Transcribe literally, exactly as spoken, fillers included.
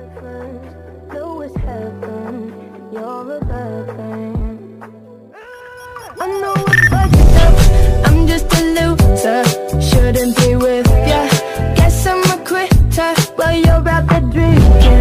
breakfast, blue as heaven. You're a bad thing. I know I fucked up, I'm just a loser. Shouldn't be with ya. Guess I'm a quitter while you're out there drinking.